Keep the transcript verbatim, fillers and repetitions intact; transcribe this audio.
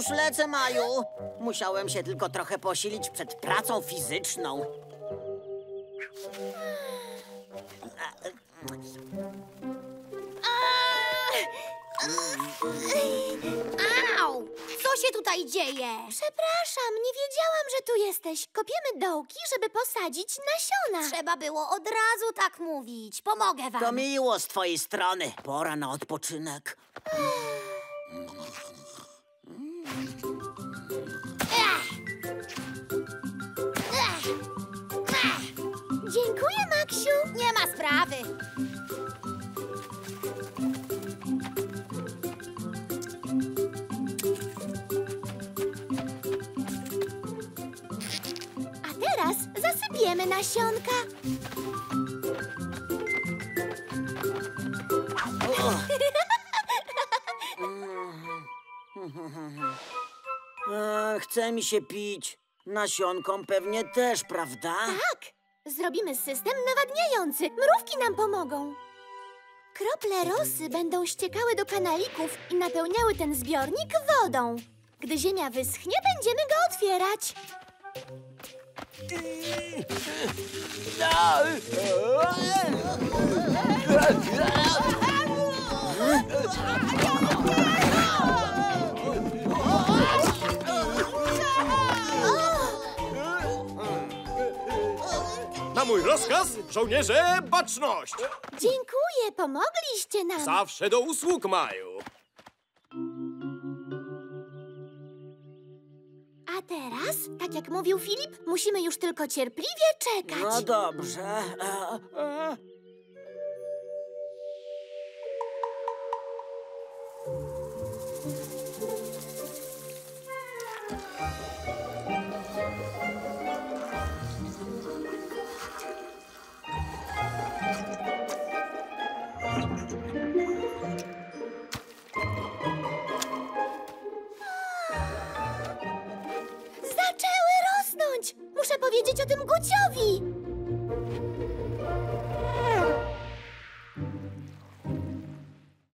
Już lecę, Maju. Musiałem się tylko trochę posilić przed pracą fizyczną. Au! Co się tutaj dzieje? Przepraszam, nie wiedziałam, że tu jesteś. Kopiemy dołki, żeby posadzić nasiona. Trzeba było od razu tak mówić. Pomogę wam. To miło z twojej strony. Pora na odpoczynek. Dziękuję, Maksiu. Nie ma sprawy. A teraz zasypiemy nasionka. E, chce mi się pić. Nasionkom pewnie też, prawda? Tak, zrobimy system nawadniający. Mrówki nam pomogą. Krople rosy będą ściekały do kanalików i napełniały ten zbiornik wodą. Gdy ziemia wyschnie, będziemy go otwierać. Na mój rozkaz, żołnierze, baczność! Dziękuję, pomogliście nam. Zawsze do usług, Maju. A teraz, tak jak mówił Filip, musimy już tylko cierpliwie czekać. No dobrze. E, e. Zaczęły rosnąć! Muszę powiedzieć o tym Guciowi.